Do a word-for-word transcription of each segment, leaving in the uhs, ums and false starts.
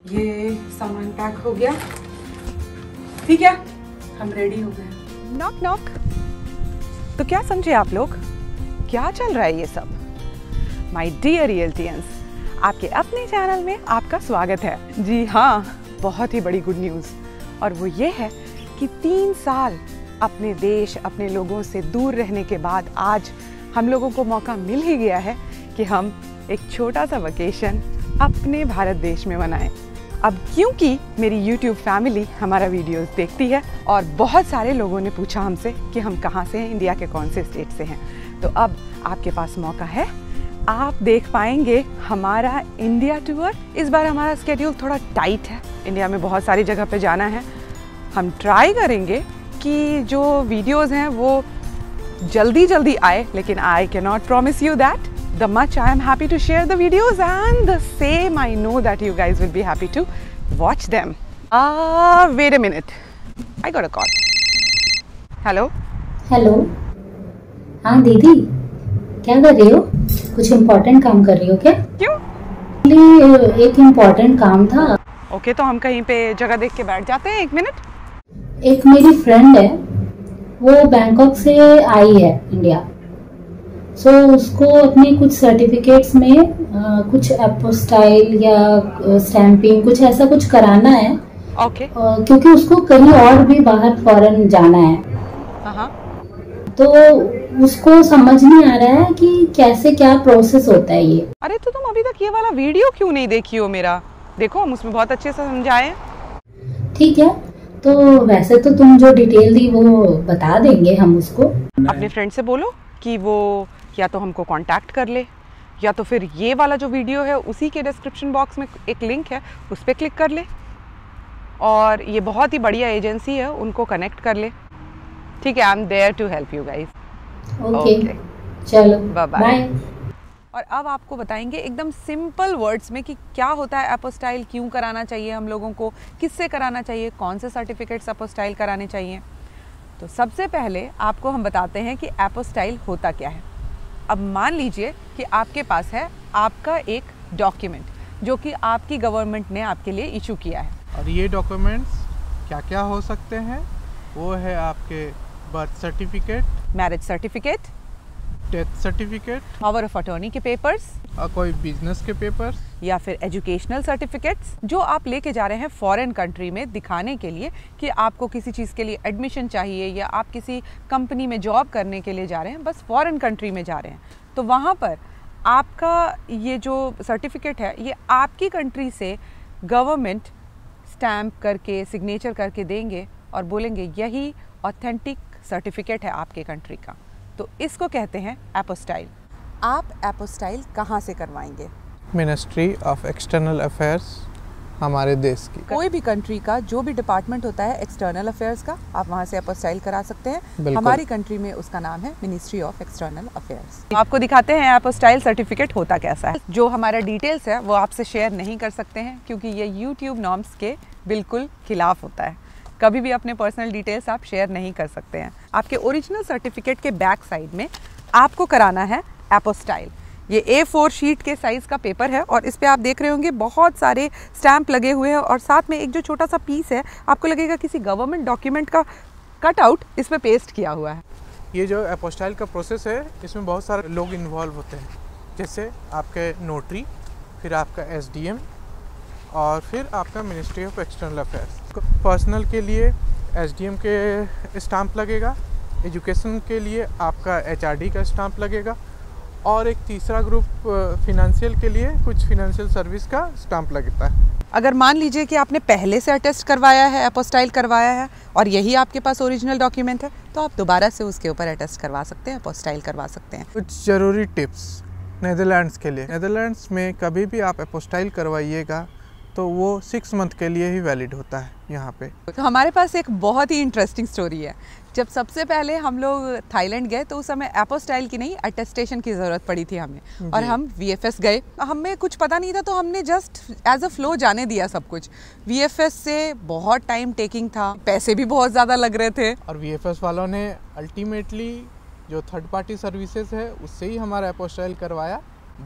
ये सामान पैक हो गया, ठीक है, हम रेडी हो गए। Knock knock. तो क्या समझे आप लोग, क्या चल रहा है ये सब? माय डियर रियल्टियंस, आपके अपने चैनल में आपका स्वागत है। जी हाँ, बहुत ही बड़ी गुड न्यूज़, और वो ये है कि तीन साल अपने देश, अपने लोगों से दूर रहने के बाद आज हम लोगों को मौका मिल ही गया है कि हम एक छोटा सा वेकेशन अपने भारत देश में मनाएं। अब क्योंकि मेरी YouTube फैमिली हमारा वीडियोस देखती है और बहुत सारे लोगों ने पूछा हमसे कि हम कहाँ से हैं, इंडिया के कौन से स्टेट से हैं, तो अब आपके पास मौका है, आप देख पाएंगे हमारा इंडिया टूर। इस बार हमारा स्केड्यूल थोड़ा टाइट है, इंडिया में बहुत सारी जगह पे जाना है। हम ट्राई करेंगे कि जो वीडियोस हैं वो जल्दी जल्दी आए, लेकिन I cannot promise you that. The much I am happy to share the videos, and the same I know that you guys will be happy to watch them. Ah, uh, wait a minute. I got a call. Hello. Hello, हाँ दीदी, क्या कर रही हो? कुछ important काम कर रही हो क्या? क्यों? एक इम्पोर्टेंट काम था। ओके okay, तो हम कहीं पे जगह देख के बैठ जाते हैं। एक मिनट। एक मेरी फ्रेंड है, वो बैंकॉक से आई है इंडिया, सो so, उसको अपने कुछ सर्टिफिकेट्स में आ, कुछ एपोस्टाइल या स्टैंपिंग कुछ ऐसा कुछ कराना है। Okay okay. क्योंकि उसको कहीं और भी बाहर फॉरेन जाना है। uh-huh. तो उसको समझ नहीं आ रहा है कि कैसे क्या प्रोसेस होता है ये। अरे तो तुम अभी तक ये वाला वीडियो क्यों नहीं देखी हो मेरा? देखो, हम उसमें बहुत अच्छे से समझाए हैं। ठीक है, तो वैसे तो तुम जो डिटेल दी वो बता देंगे हम उसको। अपने फ्रेंड से बोलो कि वो या तो हमको कांटेक्ट कर ले, या तो फिर ये वाला जो वीडियो है उसी के डिस्क्रिप्शन बॉक्स में एक लिंक है, उस पर क्लिक कर ले, और ये बहुत ही बढ़िया एजेंसी है, उनको कनेक्ट कर ले। ठीक है, I am there to help you guys. Okay, चलो बाय बाय। और अब आपको बताएंगे एकदम सिंपल वर्ड्स में कि क्या होता है एपोस्टाइल, क्यों कराना चाहिए हम लोगों को, किससे कराना चाहिए, कौन से सर्टिफिकेट्स एपोस्टाइल कराने चाहिए। तो सबसे पहले आपको हम बताते हैं कि एपोस्टाइल होता क्या है। अब मान लीजिए कि आपके पास है आपका एक डॉक्यूमेंट जो कि आपकी गवर्नमेंट ने आपके लिए इशू किया है, और ये डॉक्यूमेंट्स क्या क्या हो सकते हैं? वो है आपके birth certificate, marriage certificate, death certificate, power of attorney के पेपर्स, और कोई बिजनेस के पेपर्स, या फिर एजुकेशनल सर्टिफिकेट्स जो आप लेके जा रहे हैं फॉरेन कंट्री में दिखाने के लिए कि आपको किसी चीज़ के लिए एडमिशन चाहिए, या आप किसी कंपनी में जॉब करने के लिए जा रहे हैं, बस फॉरेन कंट्री में जा रहे हैं, तो वहाँ पर आपका ये जो सर्टिफिकेट है ये आपकी कंट्री से गवर्नमेंट स्टैम्प करके सिग्नेचर करके देंगे और बोलेंगे यही ऑथेंटिक सर्टिफिकेट है आपके कंट्री का। तो इसको कहते हैं एपोस्टाइल। आप एपोस्टाइल कहाँ से करवाएंगे? मिनिस्ट्री ऑफ एक्सटर्नल अफेयर्स, हमारे देश की कोई भी कंट्री का जो भी डिपार्टमेंट होता है एक्सटर्नल अफेयर्स का, आप वहाँ से एपोस्टाइल करा सकते हैं। हमारी कंट्री में उसका नाम है मिनिस्ट्री ऑफ एक्सटर्नल अफेयर्स। आपको दिखाते हैं एपोस्टाइल सर्टिफिकेट होता कैसा है। जो हमारा डिटेल्स है वो आपसे शेयर नहीं कर सकते हैं, क्योंकि ये यूट्यूब नॉर्म्स के बिल्कुल खिलाफ होता है। कभी भी अपने पर्सनल डिटेल्स आप शेयर नहीं कर सकते हैं। आपके ओरिजिनल सर्टिफिकेट के बैक साइड में आपको कराना है एपोस्टाइल। ये ए फोर शीट के साइज़ का पेपर है, और इस पे आप देख रहे होंगे बहुत सारे स्टैम्प लगे हुए हैं, और साथ में एक जो छोटा सा पीस है आपको लगेगा किसी गवर्नमेंट डॉक्यूमेंट का कट आउट इस पे पेस्ट किया हुआ है। ये जो एपोस्टाइल का प्रोसेस है इसमें बहुत सारे लोग इन्वॉल्व होते हैं, जैसे आपके नोटरी, फिर आपका एस डी एम, और फिर आपका ministry of external affairs. Personal के लिए एस डी एम के स्टाम्प लगेगा, एजुकेशन के लिए आपका एच आर डी का स्टाम्प लगेगा, और एक तीसरा ग्रुप फिनेंशियल के लिए कुछ फिनेंशियल सर्विस का स्टाम्प लगता है। अगर मान लीजिए कि आपने पहले से अटेस्ट करवाया है, एपोस्टाइल करवाया है, और यही आपके पास ओरिजिनल डॉक्यूमेंट है, तो आप दोबारा से उसके ऊपर अटेस्ट करवा सकते हैं, एपोस्टाइल करवा सकते हैं। कुछ ज़रूरी टिप्स नीदरलैंड्स के लिए। नीदरलैंड्स में कभी भी आप एपोस्टाइल करवाइएगा तो वो सिक्स मंथ के लिए ही वैलिड होता है यहाँ पे। तो हमारे पास एक बहुत ही इंटरेस्टिंग स्टोरी है। जब सबसे पहले हम लोग थाईलैंड गए तो उस समय एपोस्टाइल की नहीं अटेस्टेशन की ज़रूरत पड़ी थी हमें, और हम वी एफ एस गए। हमें कुछ पता नहीं था तो हमने जस्ट एज अ फ्लो जाने दिया सब कुछ। वी एफ एस से बहुत टाइम टेकिंग था, पैसे भी बहुत ज़्यादा लग रहे थे, और वी एफ एस वालों ने अल्टीमेटली जो थर्ड पार्टी सर्विसेज है उससे ही हमारा एपोस्टाइल करवाया, बट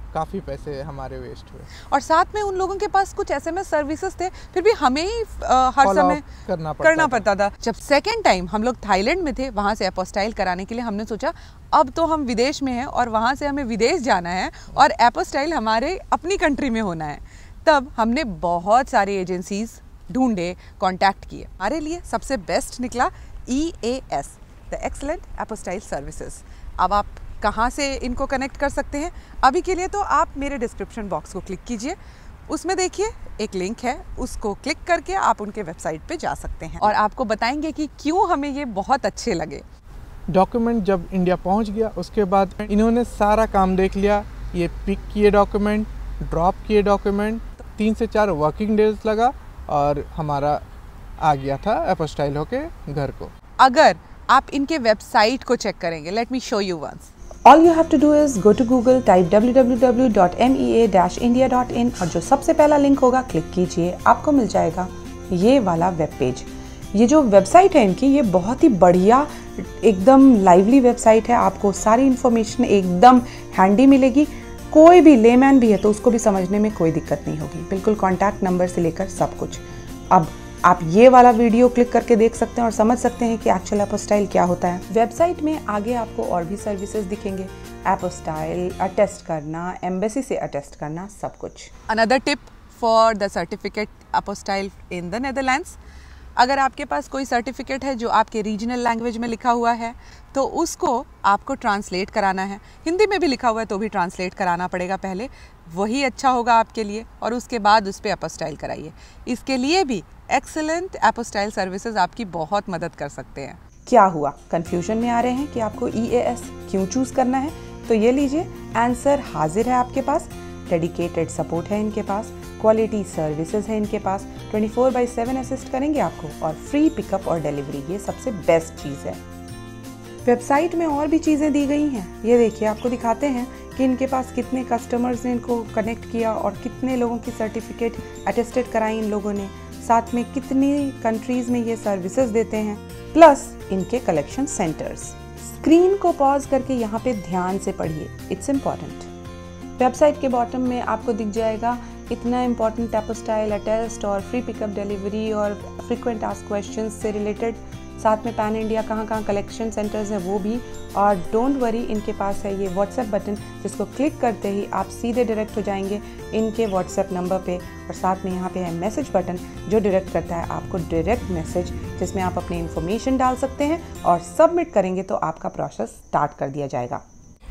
काफ़ी पैसे हमारे वेस्ट हुए। और साथ में उन लोगों के पास कुछ एसएमएस सर्विसेज थे, फिर भी हमें ही आ, हर समय करना पड़ता करना पड़ता था। जब सेकेंड टाइम हम लोग थाईलैंड में थे, वहाँ से एपोस्टाइल कराने के लिए हमने सोचा अब तो हम विदेश में हैं और वहाँ से हमें विदेश जाना है और एपोस्टाइल हमारे अपनी कंट्री में होना है। तब हमने बहुत सारी एजेंसीज ढूंढे, कांटेक्ट किए। हमारे लिए सबसे बेस्ट निकला E A S, the excellent apostille services. अब आप कहाँ से इनको कनेक्ट कर सकते हैं? अभी के लिए तो आप मेरे डिस्क्रिप्शन बॉक्स को क्लिक कीजिए, उसमें देखिए एक लिंक है, उसको क्लिक करके आप उनके वेबसाइट पे जा सकते हैं और आपको बताएंगे कि क्यों हमें ये बहुत अच्छे लगे। डॉक्यूमेंट जब इंडिया पहुंच गया उसके बाद इन्होंने सारा काम देख लिया। ये पिक किए डॉक्यूमेंट, ड्रॉप किए डॉक्यूमेंट, तीन से चार वर्किंग डेज लगा और हमारा आ गया था एपोस्टाइल होके घर को। अगर आप इनके वेबसाइट को चेक करेंगे, let me show you once. All you have to do is go to Google, type w w w dot m e a dash india dot in और जो सबसे पहला लिंक होगा क्लिक कीजिए, आपको मिल जाएगा ये वाला वेब पेज। ये जो वेबसाइट है इनकी, ये बहुत ही बढ़िया एकदम लाइवली वेबसाइट है। आपको सारी इन्फॉर्मेशन एकदम हैंडी मिलेगी। कोई भी लेमैन भी है तो उसको भी समझने में कोई दिक्कत नहीं होगी। बिल्कुल कॉन्टैक्ट नंबर से लेकर सब कुछ। अब आप ये वाला वीडियो क्लिक करके देख सकते हैं और समझ सकते हैं कि एक्चुअल एपोस्टाइल क्या होता है। वेबसाइट में आगे आपको और भी सर्विसेज दिखेंगे, एपोस्टाइल, अटेस्ट करना, एम्बेसी से अटेस्ट करना, सब कुछ। Another tip for the certificate apostille in the Netherlands, अगर आपके पास कोई सर्टिफिकेट है जो आपके रीजनल लैंग्वेज में लिखा हुआ है तो उसको आपको ट्रांसलेट कराना है। हिंदी में भी लिखा हुआ है तो भी ट्रांसलेट कराना पड़ेगा पहले, वही अच्छा होगा आपके लिए, और उसके बाद उस पर एपोस्टाइल कराइए। इसके लिए भी एक्सीलेंट एपोस्टाइल सर्विसेज आपकी बहुत मदद कर सकते हैं। क्या हुआ, कंफ्यूजन में आ रहे हैं कि आपको ई ए एस क्यों चूज करना है? तो ये लीजिए, आंसर हाजिर है आपके पास। डेडिकेटेड सपोर्ट है इनके पास, क्वालिटी सर्विसेज है इनके पास, twenty four by seven assist करेंगे आपको, और फ्री पिकअप और डिलीवरी, ये सबसे बेस्ट चीज़ है। वेबसाइट में और भी चीज़ें दी गई हैं। ये देखिए, आपको दिखाते हैं कि इनके पास कितने कस्टमर्स ने इनको कनेक्ट किया और कितने लोगों की सर्टिफिकेट अटेस्टेड कराई इन लोगों ने, साथ में कितनी कंट्रीज़ में ये सर्विसेज देते हैं, प्लस इनके कलेक्शन सेंटर्स। स्क्रीन को पॉज करके यहाँ पे ध्यान से पढ़िए, इट्स इम्पॉर्टेंट। वेबसाइट के बॉटम में आपको दिख जाएगा इतना इम्पॉर्टेंट एपोस्टाइल, अटेस्ट और फ्री पिकअप डिलीवरी और फ्रीक्वेंट आस्क क्वेश्चंस से रिलेटेड, साथ में पैन इंडिया कहाँ कहाँ कलेक्शन सेंटर्स हैं वो भी। और डोंट वरी, इनके पास है ये व्हाट्सएप बटन, जिसको क्लिक करते ही आप सीधे डायरेक्ट हो जाएंगे इनके व्हाट्सएप नंबर पे। और साथ में यहाँ पे है मैसेज बटन जो डायरेक्ट करता है आपको डायरेक्ट मैसेज, जिसमें आप अपनी इन्फॉर्मेशन डाल सकते हैं और सबमिट करेंगे तो आपका प्रोसेस स्टार्ट कर दिया जाएगा।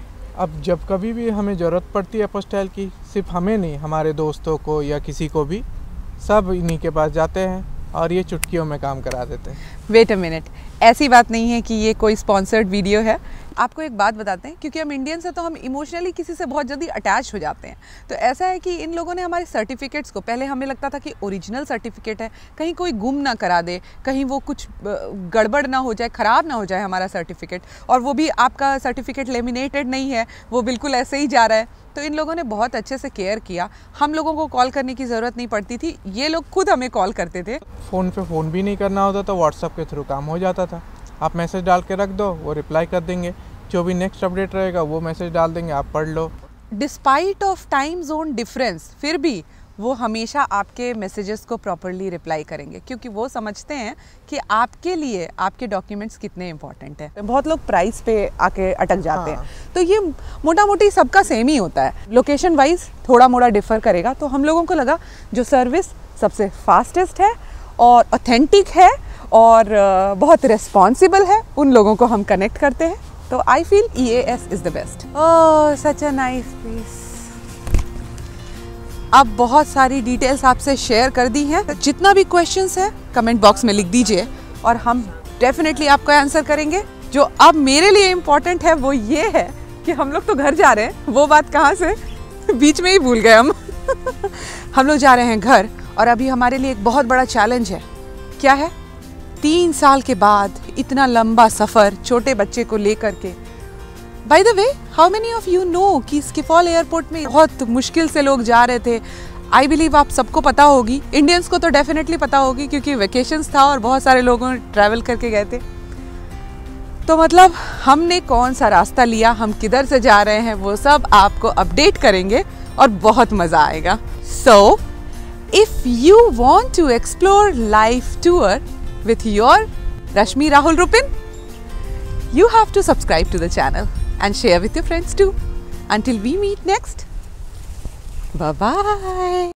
अब जब कभी भी हमें ज़रूरत पड़ती है एपोस्टाइल की, सिर्फ हमें नहीं, हमारे दोस्तों को या किसी को भी, सब इन्हीं के पास जाते हैं और ये चुटकियों में काम करा देते हैं। वेट अ मिनट, ऐसी बात नहीं है कि ये कोई स्पॉन्सर्ड वीडियो है। आपको एक बात बताते हैं, क्योंकि हम इंडियंस हैं तो हम इमोशनली किसी से बहुत जल्दी अटैच हो जाते हैं। तो ऐसा है कि इन लोगों ने हमारे सर्टिफिकेट्स को, पहले हमें लगता था कि ओरिजिनल सर्टिफिकेट है, कहीं कोई गुम ना करा दे, कहीं वो कुछ गड़बड़ ना हो जाए, ख़राब ना हो जाए हमारा सर्टिफिकेट, और वो भी आपका सर्टिफिकेट लेमिनेटेड नहीं है, वो बिल्कुल ऐसे ही जा रहा है। तो इन लोगों ने बहुत अच्छे से केयर किया, हम लोगों को कॉल करने की ज़रूरत नहीं पड़ती थी, ये लोग खुद हमें कॉल करते थे। फ़ोन पे फ़ोन भी नहीं करना होता था, व्हाट्सएप के थ्रू काम हो जाता था। आप मैसेज डाल के रख दो, वो रिप्लाई कर देंगे, जो भी नेक्स्ट अपडेट रहेगा वो मैसेज डाल देंगे, आप पढ़ लो। Despite of time zone difference, फिर भी वो हमेशा आपके मैसेजेस को प्रॉपरली रिप्लाई करेंगे, क्योंकि वो समझते हैं कि आपके लिए आपके डॉक्यूमेंट्स कितने इंपॉर्टेंट हैं। बहुत लोग प्राइस पे आके अटक जाते हाँ। हैं, तो ये मोटा मोटी सबका सेम ही होता है, लोकेशन वाइज थोड़ा मोड़ा डिफर करेगा। तो हम लोगों को लगा जो सर्विस सबसे फास्टेस्ट है और ऑथेंटिक है और बहुत रिस्पॉन्सिबल है, उन लोगों को हम कनेक्ट करते हैं। तो I feel E A S is the best. Oh, such a nice place. अब बहुत सारी डिटेल्स आपसे शेयर कर दी हैं, जितना भी क्वेश्चंस है कमेंट बॉक्स में लिख दीजिए और हम डेफिनेटली आपको आंसर करेंगे। जो अब मेरे लिए इम्पोर्टेंट है वो ये है कि हम लोग तो घर जा रहे हैं, वो बात कहाँ से बीच में ही भूल गए हम हम लोग जा रहे हैं घर, और अभी हमारे लिए एक बहुत बड़ा चैलेंज है। क्या है? तीन साल के बाद इतना लंबा सफ़र छोटे बच्चे को लेकर के। By the way, how many of you know कि स्किफॉल एयरपोर्ट में बहुत मुश्किल से लोग जा रहे थे। आई बिलीव आप सबको पता होगी, इंडियंस को तो डेफिनेटली पता होगी क्योंकि वेकेशंस था और बहुत सारे लोगों ट्रैवल करके गए थे। तो मतलब हमने कौन सा रास्ता लिया, हम किधर से जा रहे हैं, वो सब आपको अपडेट करेंगे और बहुत मज़ा आएगा। So if you want to explore life tour with your Rashmi Rahul Rupin, you have to subscribe to the channel and share with your friends too. Until we meet next, bye bye.